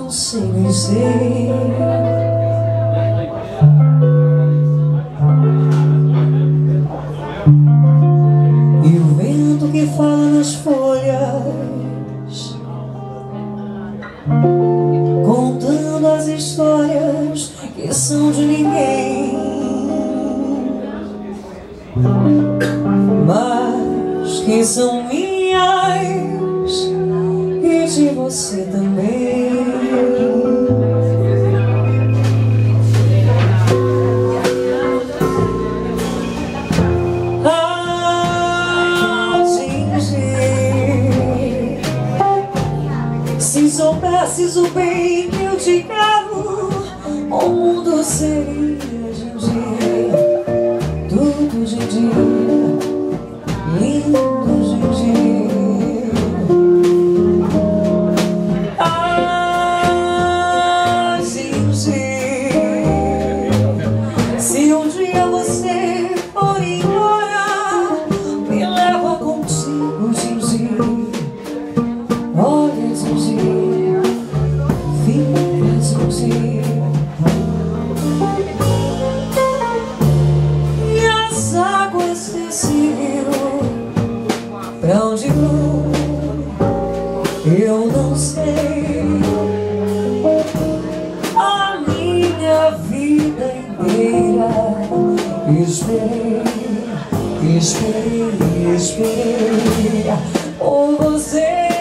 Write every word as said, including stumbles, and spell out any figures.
não sei dizer. E o vento que fala nas folhas, contando as histórias que são de ninguém, mas que são minhas e de você também. Ah, Gigi, se soubesses o bem que eu te quero, o mundo seria, Gigi, tudo, Gigi, lindo, Gigi. Ah, Gigi, se um dia você for embora, me leva contigo, Gigi. Olha, Gigi, fica, Gigi. E as águas desse rio, pra onde vou, eu não sei. A minha vida inteira esperei, esperei, esperei por você.